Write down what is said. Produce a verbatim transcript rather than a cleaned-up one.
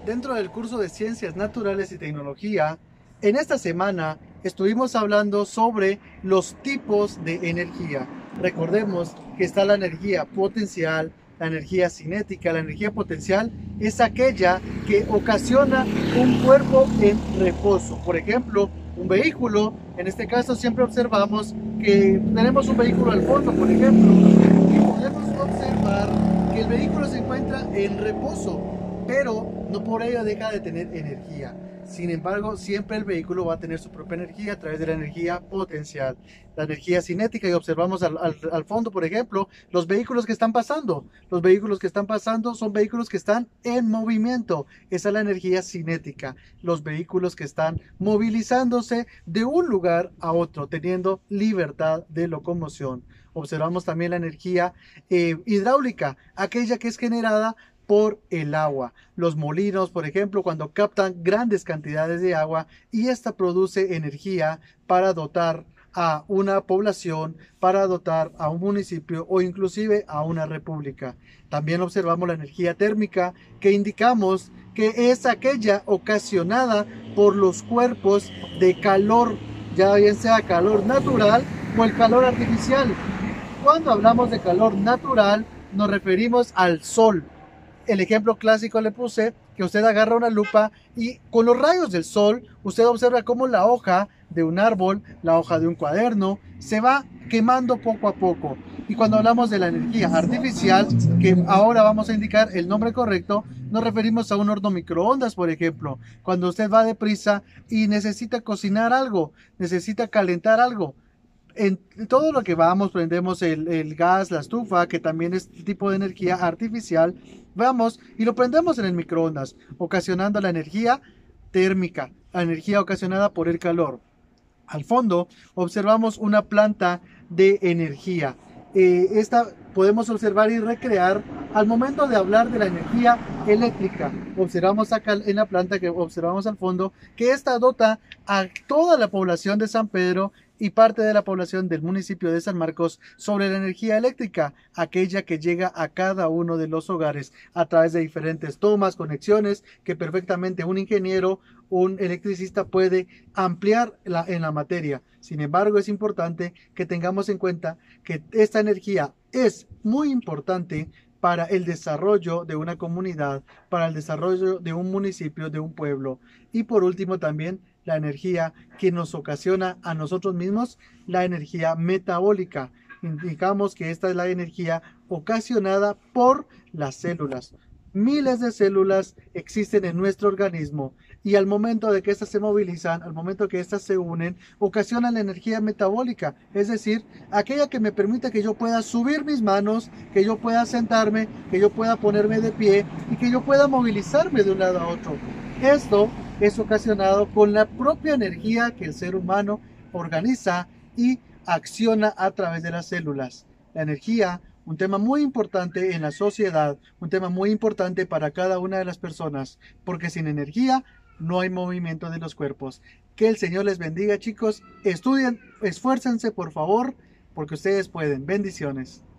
Dentro del curso de Ciencias Naturales y Tecnología, en esta semana estuvimos hablando sobre los tipos de energía. Recordemos que está la energía potencial, la energía cinética. La energía potencial es aquella que ocasiona un cuerpo en reposo. Por ejemplo, un vehículo, en este caso siempre observamos que tenemos un vehículo al fondo, por ejemplo, y podemos observar que el vehículo se encuentra en reposo, pero no por ello deja de tener energía. Sin embargo, siempre el vehículo va a tener su propia energía a través de la energía potencial, la energía cinética, y observamos al, al, al fondo, por ejemplo, los vehículos que están pasando. Los vehículos que están pasando son vehículos que están en movimiento. Esa es la energía cinética. Los vehículos que están movilizándose de un lugar a otro, teniendo libertad de locomoción. Observamos también la energía eh, hidráulica, aquella que es generada por el agua. Los molinos, por ejemplo, cuando captan grandes cantidades de agua y esta produce energía para dotar a una población, para dotar a un municipio o inclusive a una república. También observamos la energía térmica, que indicamos que es aquella ocasionada por los cuerpos de calor, ya bien sea calor natural o el calor artificial. Cuando hablamos de calor natural, nos referimos al sol. El ejemplo clásico le puse que usted agarra una lupa y con los rayos del sol usted observa cómo la hoja de un árbol, la hoja de un cuaderno, se va quemando poco a poco. Y cuando hablamos de la energía artificial, que ahora vamos a indicar el nombre correcto, nos referimos a un horno microondas, por ejemplo. Cuando usted va deprisa y necesita cocinar algo, necesita calentar algo. En todo lo que vamos, prendemos el, el gas, la estufa, que también es tipo de energía artificial, vamos y lo prendemos en el microondas, ocasionando la energía térmica, la energía ocasionada por el calor. Al fondo observamos una planta de energía. Eh, esta podemos observar y recrear al momento de hablar de la energía eléctrica. Observamos acá en la planta que observamos al fondo que esta dota a toda la población de San Pedro y parte de la población del municipio de San Marcos sobre la energía eléctrica, aquella que llega a cada uno de los hogares a través de diferentes tomas, conexiones, que perfectamente un ingeniero, un electricista puede ampliar la, en la materia. Sin embargo, es importante que tengamos en cuenta que esta energía es muy importante para el desarrollo de una comunidad, para el desarrollo de un municipio, de un pueblo. Y por último también la energía que nos ocasiona a nosotros mismos, la energía metabólica. Indicamos que esta es la energía ocasionada por las células. Miles de células existen en nuestro organismo y al momento de que éstas se movilizan, al momento que éstas se unen, ocasionan la energía metabólica, es decir, aquella que me permite que yo pueda subir mis manos, que yo pueda sentarme, que yo pueda ponerme de pie y que yo pueda movilizarme de un lado a otro. Esto es ocasionado con la propia energía que el ser humano organiza y acciona a través de las células. La energía, un tema muy importante en la sociedad, un tema muy importante para cada una de las personas, porque sin energía no hay movimiento de los cuerpos. Que el Señor les bendiga, chicos. Estudien, esfuércense por favor, porque ustedes pueden. Bendiciones.